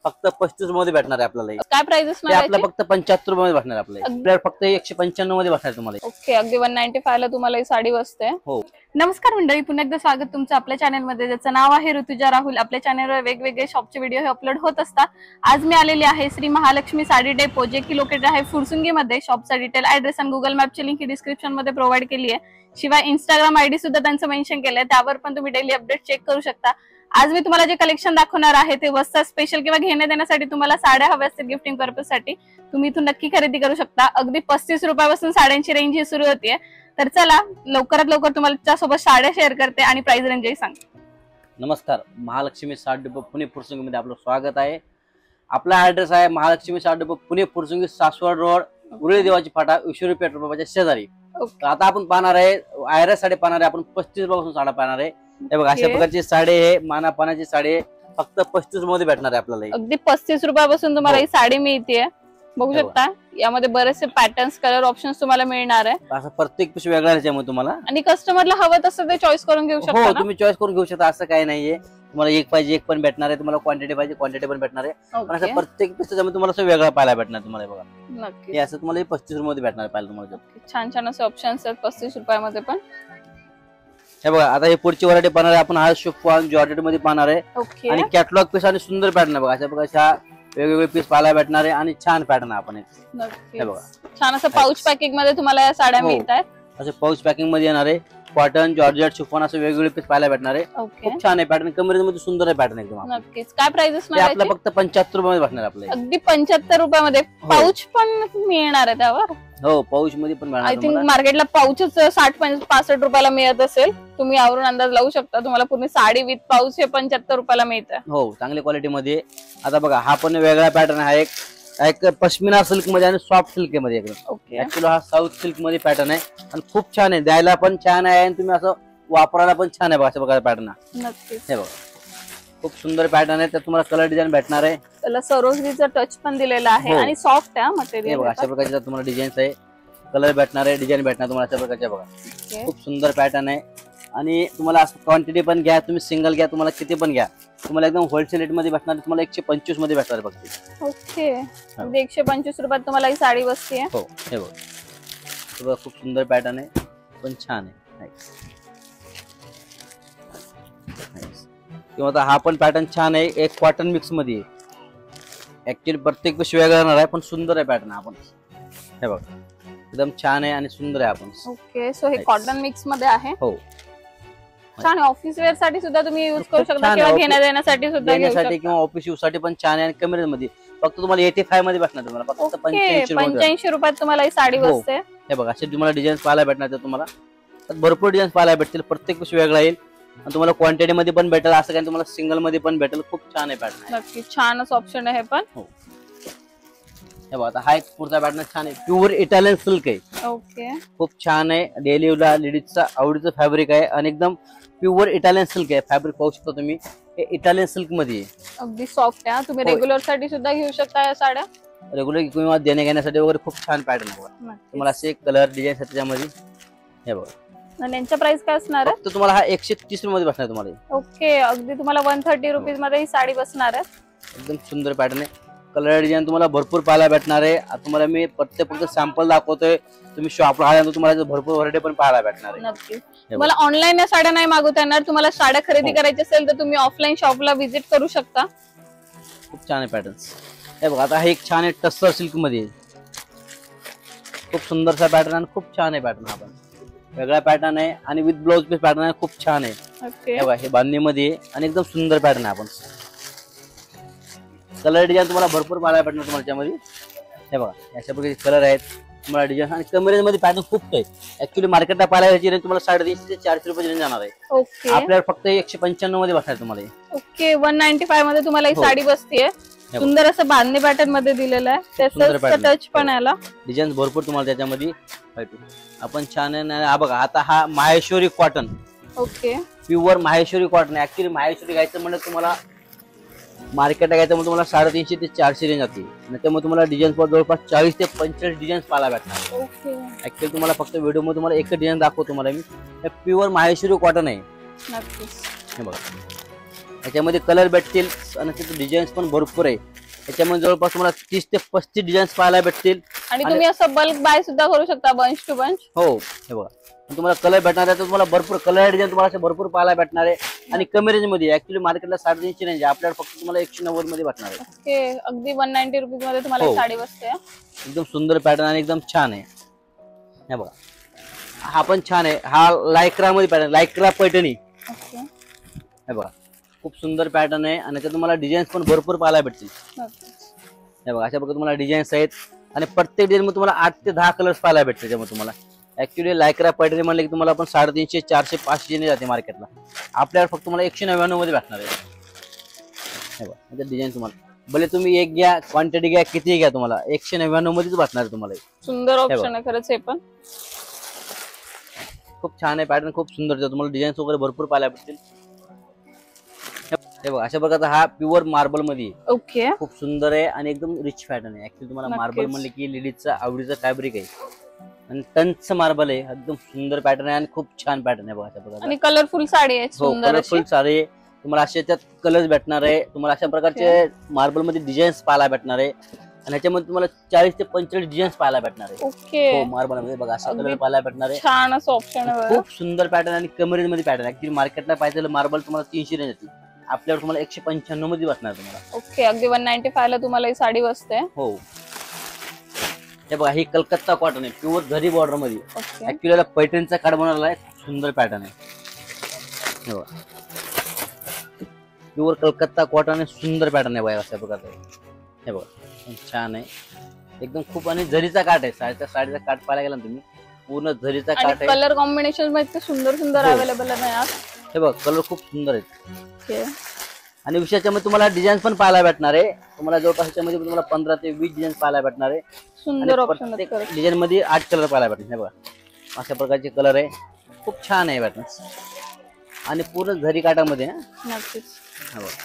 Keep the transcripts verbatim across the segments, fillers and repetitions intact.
फक्त पस्तीस मध्ये भेटणार आहे आपल्याला। काय प्राइस आहे आपला फक्त पंच्याहत्तर मध्ये भेटणार आपल्याला। आपल्याला फक्त एकशे पंच्याण्णव मध्ये भेटणार तुम्हाला। ओके, अगदी एक सौ पन्नास ला तुम्हाला ही साडी बसते। हो, नमस्कार मंडळी, पुन्हा एकदा स्वागत तुमचं आपल्या चॅनल मध्ये, ज्याचं नाव आहे ऋतुजा राहुल। आपल्या चॅनलवर वेगवेगळे शॉपचे व्हिडिओ हे अपलोड होत असतात। आज मी आलेली आहे श्री महालक्ष्मी साडी डेपो, जे की लोकेटेड आहे फुरसुंगी मध्ये। शॉपचा डिटेल ऍड्रेस आणि गुगल मॅपची लिंक डिस्क्रिप्शन मध्ये प्रोव्हाइड केली आहे। शिवाय इंस्टाग्राम आयडी सुद्धा त्यांचं मेन्शन केलंय, त्यावर पण तुम्ही डेली अपडेट चेक करू शकता। आज मी तुम्हाला जे कलेक्शन दाखवणार आहे ते वस्ता स्पेशल किंवा घेणे देण्यासाठी, तुम्हाला साड्या हव्या असतील गिफ्टिंग पर्पज साठी, तुम्ही इथून नक्की खरेदी करू शकता। अगदी पस्तीस रुपयापासून साड्यांची रेंज ही सुरू होतीये। तर चला लवकरात लवकर तुम्हाला त्यासोबत साड्या शेअर करते आणि प्राइस रेंजही सांगते। नमस्कार, महालक्ष्मी साडी डेपो पुणे फुरसुंगी मध्ये आपलं स्वागत आहे। आपला ऍड्रेस आहे महालक्ष्मी साडी डेपो पुणे फुरसुंगी, सासवड रोड, उरळी देवाची फाटा, ईश्वरी पेट्रोल पंपाच्या शेजारी। आता आपण पाहणार आहे आयरस साडी पाहणार आहे आपण, पस्तीस रुपयापासून साड्या पाहणार आहे। हे बघा, अशा प्रकारची साडी आहे, माना पानाची साडी आहे, फक्त पस्तीस मध्ये भेटणार आहे आपल्याला। अगदी पस्तीस रुपयापासून तुम्हाला ही साडी मिळते। बघू शकता यामध्ये बरेचसे पॅटर्न्स, कलर ऑप्शन्स तुम्हाला मिळणार आहे। असं प्रत्येक पीस वेगळा आहे तुम्हाला, आणि कस्टमरला हवं तसं ते चॉईस करून घेऊ शकता। हो, तुम्ही चॉईस करून घेऊ शकता, असं काही नाहीये। तुम्हाला एक पाहिजे एक पण भेटणार आहे, तुम्हाला क्वांटिटी पाहिजे क्वांटिटी पण भेटणार आहे। पण असं प्रत्येक पीस त्याच्यामध्ये तुम्हाला असं वेगळा पाहायला भेटणार तुम्हाला। बघा नक्की, हे असं तुम्हाला पस्तीस मध्ये भेटणार पाहिजे तुम्हाला। छान छान असे ऑप्शन्स आहेत पस्तीस रुपयामध्ये पण। हे बघा, आता हे पुढची व्हरायटी पाहणार आहे आपण, हा शिफॉन जॉर्जेट मध्ये पाहणार आहे आणि कॅटलॉग पीस आणि सुंदर पॅटर्न। बघा अशा प्रकारच्या वेगवेगळे पीस पाहायला भेटणार आहे आणि छान पॅटर्न आपण। हे बघा, छान असं पाऊच पॅकिंग मध्ये तुम्हाला या साड्या मिळतात। असे पाऊच पॅकिंग मध्ये येणार आहे, कॉटन जॉर्जेट शिफॉन असं वेगवेगळे पीस पाहायला भेटणार आहे। खूप छान आहे पॅटर्न, कमरेमध्ये सुंदर आहे पॅटर्न एकदम। नक्कीच, काय प्राइस आपला फक्त पंच्याहत्तर रुपये भेटणार आपल्याला। अगदी पंच्याहत्तर रुपयामध्ये पाऊच पण मिळणार आहे त्यावर। हो, पाऊच मध्ये पण मिळणार। आय थिंक मार्केटला पाऊचच साठ पासष्ट रुपयाला मिळत असेल, तुम्ही यावरून अंदाज लावू शकता। तुम्हाला पूर्ण साडी विथ पाऊच हे पंच्याहत्तर रुपयाला मिळतं। हो, चांगल्या क्वालिटी मध्ये। आता बघा, हा पण वेगळा पॅटर्न आहे, एक एक पश्मिना सिल्क मध्ये आणि सॉफ्ट सिल्क मध्ये एकदम। ऍक्च्युअली हा साऊथ सिल्क मध्ये पॅटर्न आहे आणि खूप छान आहे, द्यायला पण छान आहे आणि तुम्ही असं वापरायला पण छान आहे। बघा अशा प्रकारचा पॅटर्न नक्कीच, हे बघा खूप सुंदर पॅटर्न आहे, त्यात तुम्हाला कलर डिझाईन भेटणार आहे। त्याला सरोजरीचा टच पण दिलेला आहे आणि सॉफ्ट आहे मटेरियल। बघा अशा प्रकारचे तुम्हाला डिझाईन्स आहे, कलर भेटणार आहे, डिझाईन भेटणार तुम्हाला अशा प्रकारच्या। बघा खूप सुंदर पॅटर्न आहे आणि तुम्हाला असं क्वांटिटी पण घ्या, तुम्ही सिंगल घ्या, तुम्हाला किती पण घ्या, तुम्हाला एकदम होलसेल रेट मध्ये भेटणार। तुम्हाला एकशे पंचवीस मध्ये भेटणार फक्त। ओके, म्हणजे एकशे पंचवीस रुपयात तुम्हाला ही साडी बसते। हो, हे बघा खूप सुंदर पॅटर्न आहे, पण छान आहे। किंवा हा पण पॅटर्न छान आहे, एक कॉटन मिक्स मध्ये। ऍक्च्युअली प्रत्येक पीस वेगळा राहणार आहे, पण सुंदर आहे पॅटर्न आपण। हे बघा एकदम छान आहे आणि सुंदर आहे आपण। ओके, सो हे कॉटन मिक्स मध्ये आहे। हो, छान आहे, ऑफिस वेअर साठी सुद्धा तुम्ही यूज करू शकता किंवा घेण्या देण्यासाठी सुद्धा घेऊ शकता, किंवा ऑफिस यूज साठी पण छान आहे। आणि कमी रेंज मध्ये फक्त तुम्हाला पचासी मध्ये भेटणार तुम्हाला, फक्त पंच्याऐंशी रुपयात तुम्हाला ही साडी बसते। हे बघा असे तुम्हाला डिझाईन पाहायला भेटणार, तुम्हाला भरपूर डिझाईन पाहायला भेटतील, प्रत्येक पीस वेगळा येईल आणि तुम्हाला क्वांटिटी मध्ये पण भेटेल, असं काही तुम्हाला सिंगल मध्ये पण भेटेल। खूप छान आहे पॅटर्न, नक्की छान असं ऑप्शन आहे पण। हो, हे बघा हा एक पुढचा पॅटर्न छान आहे, प्युअर इटालियन सिल्क आहे। ओके, खूप छान आहे, डेली यूजला लेडीजचा आवडीचं फॅब्रिक आहे आणि एकदम प्युअर इटालियन सिल्क आहे। फॅब्रिक पाहू शकता तुम्ही, हे इटालियन सिल्क मध्ये आहे, अगदी सॉफ्ट आहे। तुम्ही रेग्युलर साठी सुद्धा घेऊ शकता या साड्या, रेग्युलर किंवा देण्या घेण्यासाठी वगैरे खूप छान पॅटर्न आहे। तुम्हाला असे कलर डिझाईन त्याच्यामध्ये। हे बघा, आणि यांचा प्राइस काय असणार आहे? तर तुम्हाला हा एकशे तीस मध्ये बसणार तुम्हाला। ओके, अगदी तुम्हाला वन थर्टी रुपीज मध्ये ही साडी बसणार आहे। एकदम सुंदर पॅटर्न आहे, कलर डिझाईन तुम्हाला भरपूर पाहायला भेटणार आहे। तुम्हाला मी प्रत्येक फक्त सॅम्पल दाखवतोय, तुम्ही शॉपला आल्यानंतर तुम्हाला भरपूर व्हरायटी पण पाहायला भेटणार आहे। नक्की, तुम्हाला ऑनलाईन या साड्या नाही मागवता येणार, तुम्हाला साड्या खरेदी करायची असेल तर तुम्ही ऑफलाईन शॉपला व्हिजिट करू शकता। खूप छान आहे पॅटर्न। हे बघा, आता हे एक छान आहे टस्सर सिल्क मध्ये, खूप सुंदरसा पॅटर्न आणि खूप छान आहे पॅटर्न। आपण वेगळा पॅटर्न आहे आणि विथ ब्लाउज पीस पॅटर्न आहे, खूप छान आहे। हे बघा, हे बांधणी मध्ये आणि एकदम सुंदर पॅटर्न आहे आपण। कलर डिझाईन तुम्हाला भरपूर पाहायला भेटणार तुम्हाला त्यामध्ये। हे बघा अशा प्रकारचे कलर आहेत तुम्हाला डिझाईन, आणि कमी रेंज मध्ये पॅटर्न खूप आहे। ऍक्च्युली मार्केटला पाहायला याची रेंज तुम्हाला साडेतीनशे ते चारशे रुपये रेंज जाणार आहे। ओके, आपल्याला फक्त एकशे पंच्याण्णव मध्ये बसणार तुम्हाला। ओके, वन नाईन्टी फाईव्ह मध्ये तुम्हाला ही साडी बसते। सुंदर असं बांधणी पॅटर्न मध्ये दिलेलं आहे, त्याचं टच पण याला डिझाईन भरपूर तुम्हाला त्याच्यामध्ये। आपण छान आहे। हा बघा, आता हा Maheshwari cotton. Okay, pure Maheshwari cotton. Actually Maheshwari घ्यायचं म्हणजे तुम्हाला मार्केटला घ्यायचं म्हणजे तुम्हाला साडेतीनशे ते चारशे रेंज जाते, त्यामुळे तुम्हाला डिझाईन जवळपास चाळीस ते पंचेचाळीस डिझाईन पाहायला भेटणार। ओके, ऍक्च्युअली तुम्हाला फक्त व्हिडिओ मध्ये तुम्हाला एक डिझाईन दाखवतो तुम्हाला मी, प्युअर माहेश्वरी कॉटन आहे। नक्कीच, हे बघा याच्यामध्ये कलर भेटतील आणि त्याचे डिझाईन्स पण भरपूर आहे. याच्यामध्ये जवळपास तुम्हाला तीस ते पस्तीस डिझाईन्स पाहायला भेटतील. आणि तुम्ही असं बल्क बाय सुद्धा करू शकता, बंच टू बंच. हो हे बघा, तुम्हाला कलर भेटणार आहे तर तुम्हाला भरपूर कलर डिझाईन तुम्हाला असे भरपूर पाहायला भेटणार आहे. आणि कमी रेंज मध्ये, ऍक्च्युली मार्केटला साडेतीनशे रेंज आहे, आपल्याला फक्त तुम्हाला एकशे नव्वद मध्ये भेटणार आहे. ओके, अगदी वन नाईन्टी रुपीज मध्ये तुम्हाला हो. ही साडी बसते. एकदम सुंदर पॅटर्न आणि एकदम छान आहे. हे बघा, हा पण छान आहे. हा लायक्रा मध्ये पॅटर्न, लायक्रा पैठणी. ओके, हे बघा, खूप सुंदर पॅटर्न आहे आणि त्यात तुम्हाला डिझाईन्स पण भरपूर पाहायला भेटतील. हे बघा, अशा प्रकारे तुम्हाला डिझाईन्स आहेत आणि प्रत्येक डिझाईन मध्ये तुम्हाला आठ ते दहा कलर्स पाहायला भेटतील. त्यामुळे तुम्हाला ऍक्च्युली लायक्रा पैठणी म्हणले की तुम्हाला आपण साडेतीनशे चारशे पाचशे ने जाते मार्केटला, आपल्याला फक्त तुम्हाला एकशे नव्याण्णव मध्ये भेटणार आहे. हे बघा, डिझाईन तुम्हाला भले तुम्ही एक घ्या, क्वांटिटी घ्या, किती घ्या, तुम्हाला एकशे नव्याण्णव मध्येच भेटणार आहे तुम्हाला. सुंदर ऑप्शन आहे खरंच, हे पण खूप छान आहे. पॅटर्न खूप सुंदर आहे, तुम्हाला डिझाईन्स वगैरे भरपूर पाहायला भेटतील. हे बघा, अशा प्रकारचा हा प्युअर मार्बल मध्ये. ओके, खूप सुंदर आहे आणि एकदम रिच पॅटर्न आहे. ऍक्च्युली तुम्हाला मार्बल म्हणले की लेडीजचा आवडीचं फॅब्रिक आहे आणि टंच मार्बल आहे. एकदम सुंदर पॅटर्न आहे आणि खूप छान पॅटर्न आहे. बघा अशा प्रकारचा आणि कलरफुल साडी आहे, हो, सुंदर कलरफुल साडी. तुम्हाला अशा त्यात कलर्स भेटणार आहे. तुम्हाला अशा प्रकारचे मार्बल मध्ये डिझाईन्स पाहायला भेटणार आहे आणि ह्याच्यामध्ये तुम्हाला चाळीस ते पंचेचाळीस डिझाईन्स पाहायला भेटणार आहे. ओके, हो, मार्बल मध्ये बघा असा कलर पाहायला भेटणार आहे. छान असं ऑप्शन आहे. खूप सुंदर पॅटर्न आणि कमी रेंज मध्ये पॅटर्न. ऍक्च्युली मार्केटला पाहिजे मार्बल तुम्हाला तीनशे रेंज येते, आपल्यावर तुम्हाला एकशे पंच्याण्णव मध्ये बसणार तुम्हाला. ओके, अगदी वन नाईन्टी फाय ला तुम्हाला ही साडी बसते. हो, हे बघा, ही कलकत्ता कॉटन आहे, प्युअर झरी बॉर्डर मध्ये. ओके, ऍक्च्युली पैठणीचा कार्ड बनवलेला आहे, सुंदर पॅटर्न आहे. हे बघा, प्युअर कलकत्ता कॉटन आहे, सुंदर पॅटर्न आहे बघा अशा प्रकारचा. हे बघा, छान आहे एकदम. खूप आणि झरीचा काठ आहे, साडीचा साडीचा काठ पाहायला गेला ना तुम्ही, पूर्ण झरीचा काठ आहे. कलर कॉम्बिनेशन मध्ये सुंदर सुंदर अवेलेबल आहे यार. हे बघ, कलर खूप सुंदर आहेत. ओके, आणि विषयाच्या मध्ये तुम्हाला डिझाईन पण पाहायला भेटणार आहे. तुम्हाला जवळपास मध्ये तुम्हाला पंधरा ते वीस डिझाईन पाहायला भेटणार आहे. सुंदर ऑप्शन आहे. डिझाईन मध्ये आठ कलर पाहायला भेटणार. हे बघा, अशा प्रकारचे कलर आहे, खूप छान आहे पॅटर्न आणि पूर्ण झरी काठामध्ये. नक्कीच, हे बघा,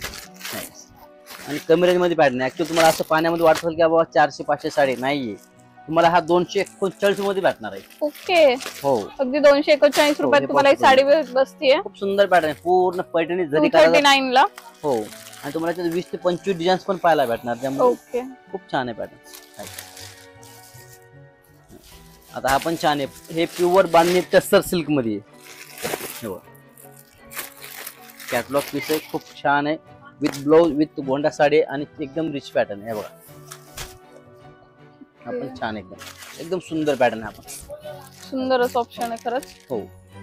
आणि कमी रेंज मध्ये पॅटर्न. ऍक्च्युअली तुम्हाला असं पाण्यामध्ये वाटत असेल की बाबा चारशे पाचशे साडी नाहीये, तुम्हाला हा दोनशे एकोणचाळीस मध्ये भेटणार आहे. ओके, हो, अगदी दोनशे एकोणचाळीस रुपयात तुम्हाला ही साडी बसतीये. खूप सुंदर पॅटर्न आहे, पूर्ण पैठणी झरी थर्टी नाईन ला. हो, आणि तुम्हाला त्यात वीस ते पंचवीस डिझाईन्स पण पाहायला भेटणार. त्यामुळे ओके, खूप छान आहे पॅटर्न. आता हा पण छान आहे, हे प्युअर बांधणी टस्सर सिल्क मध्ये आहे. कॅटलॉग पीस आहे, खूप छान आहे, विथ ब्लाउज विथ गोंडा साडी आणि एकदम रिच पॅटर्न आहे. बघा, हा पण छान एकदम एकदम सुंदर पॅटर्न आहे. आपण सुंदरच ऑप्शन आहे खरंच. हो,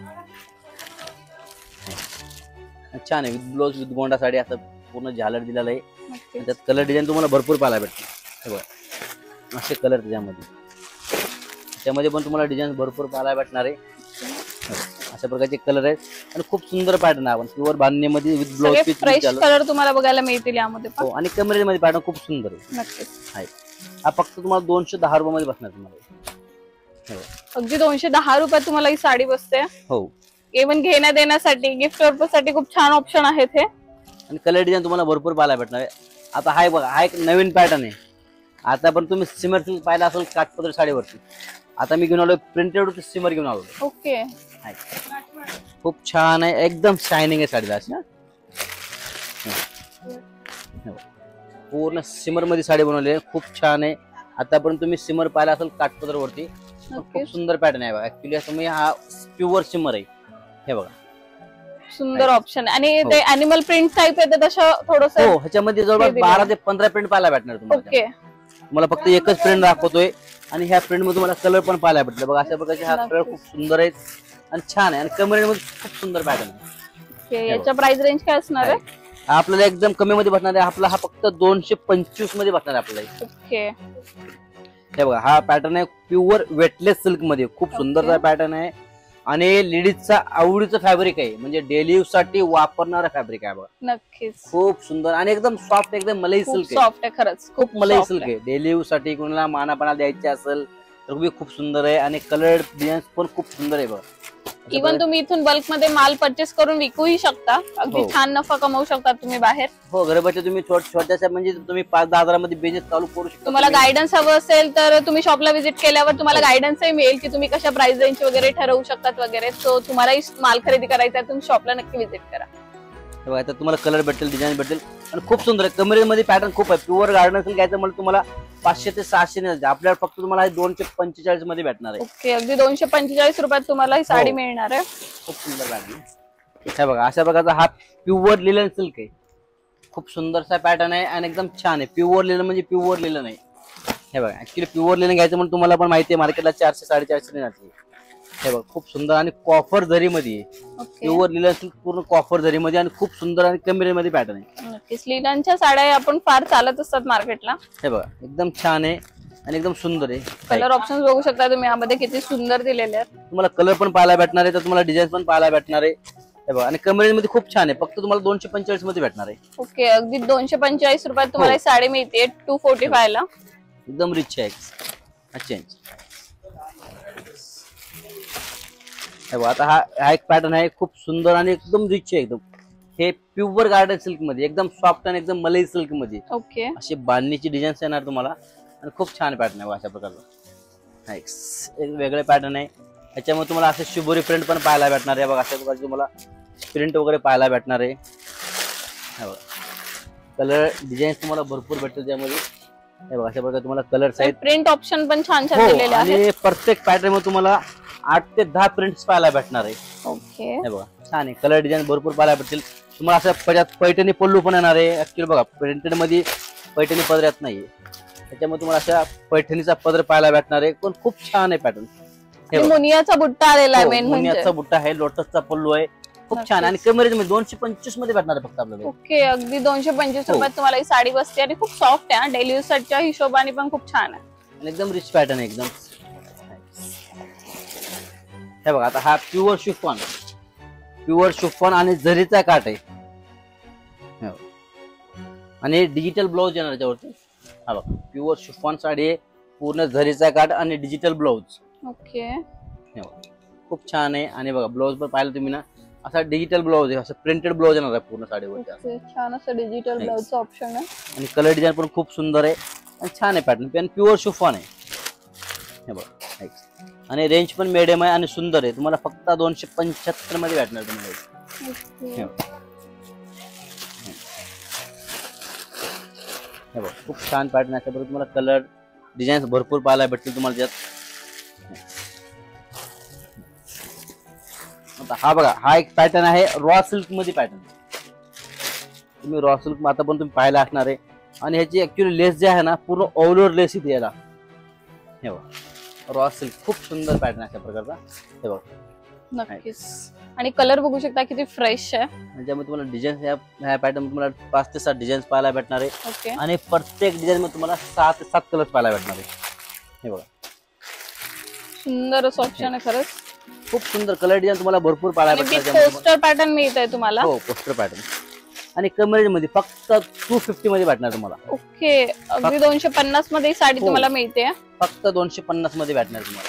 छान आहे, विथ ब्लाउज विथ गोंडा साडी असं पूर्ण झालर दिलेला आहे. त्यात कलर डिझाईन तुम्हाला भरपूर पाहायला भेटते. हे बघा, असे कलर त्याच्यामध्ये त्यामध्ये पण तुम्हाला डिझाईन भरपूर पाहायला भेटणार आहे. अशा प्रकारचे कलर आहेत आणि खूप सुंदर पॅटर्न आहे. आपण प्युअर बांधणीमध्ये with blouse piece fresh colour तुम्हाला बघायला मिळतील यामध्ये. हो, आणि कमरेज मध्ये पॅटर्न खूप सुंदर आहे. नक्कीच आहे. हा फक्त तुम्हाला दोनशे दहा रुपये मध्ये बसणार तुम्हाला. अगदी दोनशे दहा रुपयात तुम्हाला ही साडी बसते. हो, इव्हन घेण्या देण्यासाठी गिफ्ट पर्पज साठी खूप छान ऑप्शन आहेत हे. आणि कलर डिझाईन तुम्हाला भरपूर पाहायला भेटणार आहे. आता हा बघा, हा एक नवीन पॅटर्न आहे. आता पण तुम्ही सिमर सिल्क पाहिला असेल काठपदर साडीवरती, आता मी घेऊन आलो प्रिंटेड सिमर घेऊन आलो. ओके, खूप छान आहे, एकदम शायनिंग आहे साडीला. अशी पूर्ण सिमर मध्ये साडी बनवली आहे, खूप छान आहे. आतापर्यंत तुम्ही सिमर पाहिला असेल काठपदर वरती, खूप सुंदर पॅटर्न आहे. बघा, ऍक्च्युली असं मी हा प्युअर सिमर आहे. हे बघा, सुंदर ऑप्शन. आणि ते अॅनिमल प्रिंट टाइप आहे तसं थोडस. हो, ह्याच्यामध्ये जवळपास बारा ते पंधरा प्रिंट पाहायला भेटणार तुम्हाला. ओके, तुम्हाला फक्त एकच प्रिंट दाखवतोय आणि ह्या प्रिंट मध्ये तुम्हाला कलर पण पाहायला भेटलं. बघा, अशा प्रकारचे हा कलर खूप सुंदर आहेत आणि छान आहे आणि कमरेमध्ये खूप सुंदर पॅटर्न आहे. याच्या प्राइस रेंज काय असणार आहे? आपल्याला एकदम कमी मध्ये बसणार आहे. आपला हा फक्त दोनशे पंचवीस मध्ये बसणार आहे आपल्याला. ओके, हे बघा, हा पॅटर्न आहे प्युअर वेटलेस सिल्क मध्ये, खूप सुंदरचा पॅटर्न आहे आणि लेडीजचा आवडीचं फॅब्रिक आहे, म्हणजे डेली यूज साठी वापरणारा फॅब्रिक आहे. बघा, नक्कीच खूप सुंदर आणि एकदम सॉफ्ट, एकदम मलाई सिल्क आहे. सॉफ्ट आहे खरंच, खूप मलाई सिल्क आहे. डेली यूज साठी कोणाला मानापणा द्यायचे असेल तर खूप सुंदर आहे आणि कलर डिझाईन पण खूप सुंदर आहे. बघा, इव्हन तुम्ही इथून बल्क मध्ये माल परचेस करून विकूही शकता. अगदी हो. छान नफा कमवू शकता तुम्ही बाहेर. हो, घरबसल्या तुम्ही छोट्याशा म्हणजे तुम्ही पाच दहा हजारामध्ये बिझनेस चालू करू शकता. तुम्हाला गायडन्स हवं असेल तर तुम्ही शॉपला व्हिजिट केल्यावर तुम्हाला गायडन्सही मिळेल की तुम्ही कशा प्राइस रेंज वगैरे ठरवू शकतात वगैरे. सो तुम्हालाही माल खरेदी करायचा आहे, तुम्ही शॉपला नक्की व्हिजिट करा. हे बघा, आता तुम्हाला कलर भेटेल, डिझाईन भेटेल आणि खूप सुंदर आहे. कमरेमध्ये पॅटर्न खूप आहे. प्युअर गार्डन सिल्क घ्यायचं म्हणजे तुम्हाला पाचशे ते सहाशे नाही, आपल्याला फक्त तुम्हाला दोनशे पंचेचाळीस मध्ये भेटणार आहे. ओके, अगदी दोनशे पंचेचाळीस रुपयात तुम्हाला ही साडी मिळणार आहे. खूप सुंदर पॅटर्न. हे बघा, अशा प्रकारचा हा प्युअर लिलन सिल्क आहे. खूप सुंदरसा पॅटर्न आहे आणि एकदम छान आहे. प्युअर लिलन म्हणजे प्युअर लिलन आहे. हे बघा, ऍक्च्युली प्युअर लिलन घ्यायचं म्हणून तुम्हाला पण माहिती आहे मार्केटला चारशे साडेचारशे जाते. हे बघा, खूप सुंदर आणि कॉफर जरीमध्ये आहे. प्युअर लिलन सिल्क पूर्ण कॉफर जरीमध्ये आणि खूप सुंदर आणि कमी रेंजमध्ये पॅटर्न आहे. नक्कीच लिलनच्या साड्या आपण फार चालत असतात मार्केटला. हे बघा, एकदम छान आहे आणि एकदम सुंदर आहे. कलर ऑप्शन बघू शकता तुम्ही, यामध्ये किती सुंदर दिलेले आहेत. तुम्हाला कलर पण पाहायला भेटणार आहे, तर तुम्हाला डिझाईन पण पाहायला भेटणार आहे. हे बघा, आणि कमी रेंजमध्ये खूप छान आहे. फक्त तुम्हाला दोनशे पंचेचाळीस मध्ये भेटणार आहे. ओके, अगदी दोनशे पंचेचाळीस रुपयात तुम्हाला ही साडी मिळते टू फोर्टी फाय ला. एकदम रिच आहे. चेंज. हे बघा, आता हा हा एक पॅटर्न आहे, खूप सुंदर आणि एकदम रिच आहे. एकदम हे प्युअर गार्डन सिल्क मध्ये एकदम सॉफ्ट आणि एकदम मलई सिल्क मध्ये ओके, अशी बांधणीची डिझाईन्स येणार तुम्हाला आणि खूप छान पॅटर्न आहे अशा प्रकारचा. एक वेगळे पॅटर्न आहे. याच्यामध्ये तुम्हाला असे शुभोरी प्रिंट पण पाहायला भेटणार आहे. बघा, अशा प्रकारचे तुम्हाला प्रिंट वगैरे पाहायला भेटणार आहे. कलर डिझाईन्स तुम्हाला भरपूर भेटतील त्यामध्ये. हे बघा, अशा प्रकारे तुम्हाला कलर्स आहेत. प्रिंट ऑप्शन पण छान छान हो, दिलेले आहेत. आणि प्रत्येक पॅटर्न मध्ये तुम्हाला आठ ते दहा प्रिंट्स पाहायला भेटणार आहे. ओके, हे बघा, छान आहे. कलर डिझाईन भरपूर पाहायला भेटतील तुम्हाला. असं पै- पैठणी पल्लू पण येणार आहे. ऍक्च्युली बघा, प्रिंटेड मध्ये पैठणी पदर येत नाहीये, त्याच्यामध्ये तुम्हाला अशा पैठणीचा पदर पाहायला भेटणार आहे. पण खूप छान आहे पॅटर्न. हे बघा, मुनियाचा बुट्टा आलेला आहे मेन म्हणजे. मुनियाचा बुट्टा आहे, लोटसचा पल्लू आहे. खूप छान आणि कमी रेंज मध्ये दोनशे पंचवीस मध्ये भेटणार आहे फक्त आपल्याला. ओके, अगदी दोनशे पंचवीस हो. रुपयात तुम्हाला ही साडी बसते आणि खूप सॉफ्ट आहे. डेली यूज च्या हिशोबाने पण खूप छान आहे आणि एकदम रिच पॅटर्न आहे एकदम. हे बघा, आता हा प्युअर शिफॉन, प्युअर शिफॉन आणि जरीचा काठ आहे. हे बघा, आणि डिजिटल ब्लाउज येणार त्याच्यावरती. हा बघा, प्युअर शिफॉन साडी आहे, पूर्ण जरीचा काठ आणि डिजिटल ब्लाउज. ओके, हे बघा, खूप छान आहे. आणि बघा, ब्लाउज पण पाहिलं तुम्ही ना, असा डिजिटल ब्लाउज आहे, असं प्रिंटेड ब्लाउज येणार आहे पूर्ण साडीवरती. ओके, छान असं डिजिटल ब्लाउजचं ऑप्शन आहे. आणि कलर डिझाईन पण खूप सुंदर आहे आणि छान आहे पॅटर्न. पण प्युअर शिफॉन आहे. हे बघा, आणि रेंज पण मिडियम आहे आणि सुंदर आहे. तुम्हाला फक्त दोनशे पंच्याहत्तर मध्ये भेटणार तुम्हाला. ओके, हे बघा, खूप छान पॅटर्न आहे. त्याबरोबर तुम्हाला कलर डिझाईन्स भरपूर पाहायला भेटतील तुम्हाला त्यात. आता हा बघा, हा एक पॅटर्न आहे रॉ सिल्क मध्ये पॅटर्न. तुम्ही रॉ सिल्क आता पण तुम्ही पाहायला असणार आहे. आणि ह्याची ऍक्च्युअली लेस जे आहे ना, पूर्ण ऑल ओव्हर लेस इथे याला. हे बघा, रॉ सिल्क खूप सुंदर पॅटर्न अशा प्रकारचा. हे बघा, नक्कीच. आणि कलर बघू शकता किती फ्रेश आहे. त्याच्यामध्ये तुम्हाला डिझाईन ह्या पॅटर्न तुम्हाला पाच ते सात डिझाईन पाहायला भेटणार आहे. ओके, आणि प्रत्येक डिझाईन मध्ये तुम्हाला सहा ते सात कलर पाहायला भेटणार आहे. हे बघा, सुंदर असं ऑप्शन आहे खरंच. खूप सुंदर कलर डिझाईन तुम्हाला भरपूर पाहायला भेटणार. पोस्टर पॅटर्न मिळत आहे तुम्हाला. हो, पोस्टर पॅटर्न आणि कमी रेंज मध्ये फक्त टू फिफ्टी मध्ये भेटणार तुम्हाला. ओके, अगदी दोनशे पन्नास मध्ये साडी हो. तुम्हाला मिळते. फक्त दोनशे पन्नास मध्ये भेटणार तुम्हाला.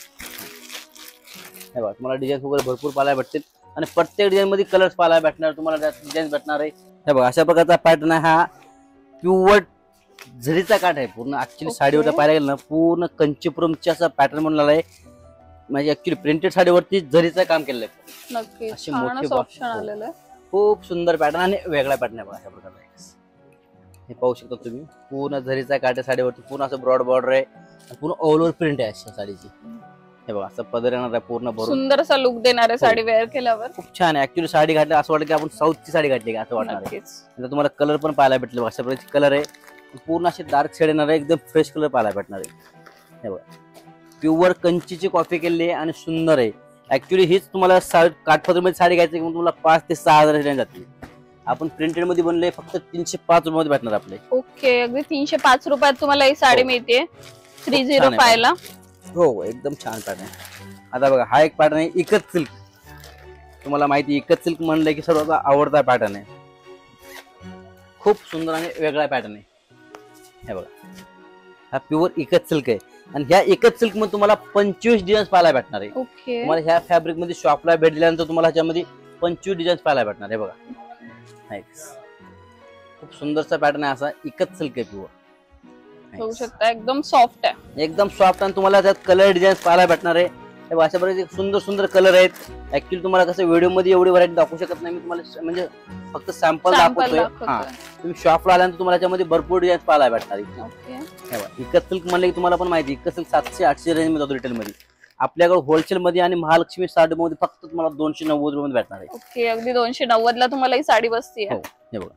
हे बघा, तुम्हाला डिझाईन वगैरे भरपूर पाहायला भेटतील आणि प्रत्येक डिझाईन मध्ये कलर्स पाहायला भेटणार तुम्हाला. डिझाईन भेटणार आहे. हे बघा, अशा प्रकारचा पॅटर्न आहे हा. प्युअर झरीचा काठ आहे पूर्ण. ऍक्च्युली साडीवर पाहायला गेलं ना, पूर्ण कंचीपुरमचा असा पॅटर्न बनलेला आहे. म्हणजे ऍक्च्युली प्रिंटेड साडीवरती जरीचं काम केलेलं आहे. नक्की, अशी छान मोठी असं box. ऑप्शन आलेलं आहे. खूप सुंदर पॅटर्न आणि वेगळा पॅटर्न आहे बघा अशा प्रकारचा. हे पाहू शकता तुम्ही, पूर्ण जरीचा काठ आहे साडीवरती. पूर्ण असं ब्रॉड बॉर्डर आहे, पूर्ण ऑल ओव्हर प्रिंट आहे अशा साडीची. हे बघा, असं पदर येणार आहे पूर्ण भरून. सुंदर असा लुक देणार आहे साडी वेअर केल्यावर. खूप छान आहे. ऍक्च्युली साडी घातली असं वाटतं की आपण साऊथची साडी घातली का असं वाटणार आहे. नक्कीच. आता तुम्हाला कलर पण पाहायला भेटले अशा प्रकारचे कलर आहे. पूर्ण असे डार्क शेड येणार आहे, एकदम फ्रेश कलर पाहायला भेटणार आहे. हे बघा, प्युअर कंचीची कॉफी केलेली आहे आणि सुंदर आहे. ऍक्च्युली हीच तुम्हाला काठपदर मध्ये साडी घ्यायची म्हणून तुम्हाला पाच ते सहा हजार रेंज जाते. आपण प्रिंटेड मध्ये बनले फक्त तीनशे पाच रुपये मध्ये भेटणार आपले. ओके, अगदी तीनशे पाच रुपयात तुम्हाला ही साडी हो. मिळते थ्री झिरो फाय ला. हो, एकदम छान पॅटर्न आहे. आता बघा, हा एक पॅटर्न आहे इकत सिल्क. तुम्हाला माहिती, इकत सिल्क म्हणलं की सर्वात आवडता पॅटर्न आहे. खूप सुंदर आणि वेगळा पॅटर्न आहे. हे बघा, हा प्युअर इकत सिल्क आहे आणि ह्या इकत सिल्क मध्ये तुम्हाला पंचवीस डिझाईन्स पाहायला भेटणार आहे. ओके, तुम्हाला ह्या फॅब्रिक मध्ये शॉपला भेट दिल्यानंतर तुम्हाला ह्याच्यामध्ये पंचवीस डिझाईन्स पाहायला भेटणार आहे. बघा, खूप सुंदरचा पॅटर्न आहे असा. इकत सिल्क आहे प्युअर. बघू शकता एकदम सॉफ्ट आहे. एकदम सॉफ्ट आणि तुम्हाला त्यात कलर डिझाईन्स पाहायला भेटणार आहे. हे बघा, अशा प्रकारे सुंदर सुंदर कलर आहेत. ऍक्च्युली तुम्हाला कसं व्हिडिओ मध्ये एवढी व्हरायटी दाखवू शकत नाही मी तुम्हाला, म्हणजे फक्त सॅम्पल Sample दाखवतोय. दाखवतोय. हा तुम्ही शॉपला आल्यानंतर तुम्हाला याच्यामध्ये भरपूर डिझाईन पाहायला भेटणार आहे. ओके. हे बघा, इकत सिल्क म्हणले की तुम्हाला पण माहिती इकत सिल्क सातशे आठशे रेंज मध्ये होतो रिटेल मध्ये. आपल्याकडे होलसेल मध्ये आणि महालक्ष्मी साडी मध्ये फक्त तुम्हाला दोनशे नव्वद रुपये भेटणार आहे. ओके, अगदी दोनशे नव्वद ला तुम्हाला ही साडी बसते. हो, हे बघा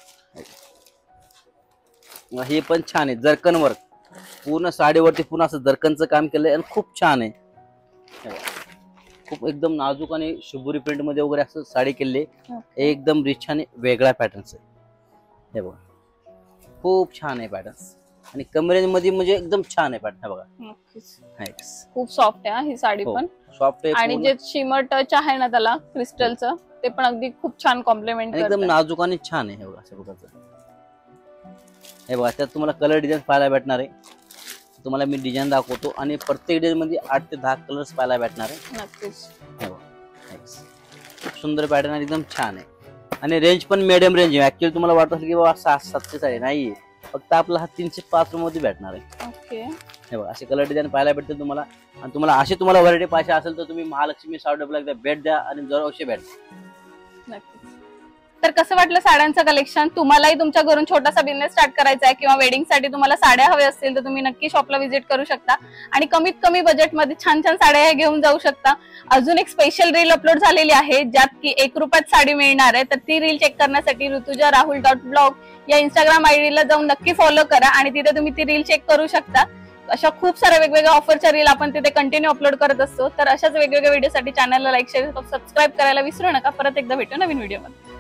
हे पण छान आहे, जरकन वर्क पूर्ण साडीवरती पूर्ण असं जरकनचं काम केलंय आणि खूप छान आहे. हे बघा, खूप एकदम नाजूक आणि शुभुरी प्रिंट मध्ये वगैरे असं साडी केली आहे. एकदम रिच आणि वेगळा पॅटर्न्स आहे. हे बघा खूप छान आहे पॅटर्न्स आणि कमी रेंज मध्ये म्हणजे एकदम छान आहे पॅटर्न. बघा नक्कीच खूप सॉफ्ट आहे ही साडी पण, सॉफ्ट आहे आणि जे शिमर टच आहे ना त्याला क्रिस्टलचं ते पण अगदी खूप छान कॉम्प्लिमेंट एकदम नाजूक आणि छान आहे. हे बघा अशा प्रकारचं. हे बघा त्यात तुम्हाला कलर डिझाईन पाहायला भेटणार आहे. तुम्हाला मी डिझाईन दाखवतो आणि प्रत्येक डिझाईन मध्ये आठ ते दहा कलर्स पाहायला भेटणार आहे. नक्कीच. हे बघा खूप सुंदर पॅटर्न आणि एकदम छान आहे आणि रेंज पण मिडियम रेंज आहे. ऍक्च्युअली तुम्हाला वाटत असेल की बाबा सात सातशे साडी नाहीये, फक्त आपला हा तीनशे पाच रुपये मध्ये भेटणार आहे. ओके. हे बघा असे कलर डिझाईन पाहायला भेटते तुम्हाला. आणि तुम्हाला अशी तुम्हाला व्हरायटी पाहिजे असेल तर तुम्ही महालक्ष्मी साडी डबला एकदा भेट द्या आणि जर अवश्य भेट. नक्कीच. तर कसं वाटलं साड्यांचं कलेक्शन? तुम्हालाही तुमच्या घरून छोटासा बिझनेस स्टार्ट करायचा आहे किंवा वेडिंग साठी तुम्हाला साड्या हव्या असतील तर तुम्ही नक्की शॉपला व्हिजिट करू शकता आणि कमीत कमी बजेटमध्ये छान छान साड्या घेऊन जाऊ शकता. अजून एक स्पेशल रील अपलोड झालेली आहे ज्यात की एक रुपयात साडी मिळणार आहे. तर ती रील चेक करण्यासाठी ऋतुजा राहुल डॉट ब्लॉग या इंस्टाग्राम आयडीला जाऊन नक्की फॉलो करा आणि तिथे तुम्ही ती रील चेक करू शकता. अशा खूप साऱ्या वेगवेगळ्या ऑफरच्या रील आपण तिथे कंटिन्यू अपलोड करत असतो. तर अशाच वेगवेगळ्या व्हिडिओसाठी चॅनलला लाईक शेअर सबस्क्राईब करायला विसरू नका. परत एकदा भेटू नवीन व्हिडिओमध्ये.